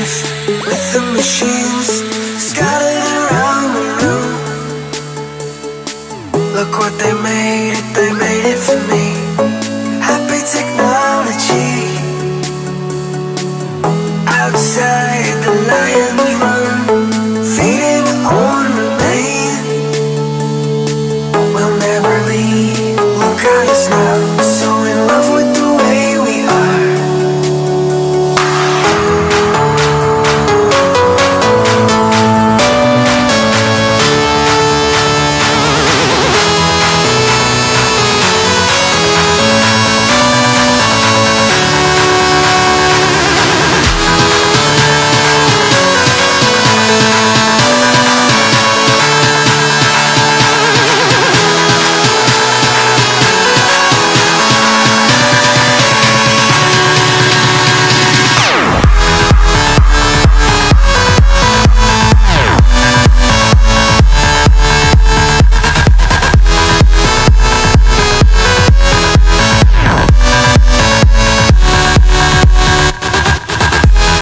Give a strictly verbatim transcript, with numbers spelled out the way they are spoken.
life with the machines scattered around the room. Look what they made it, they made it for me. Happy technology. Outside the lions run, feeding on remain. We'll never leave, look at us now.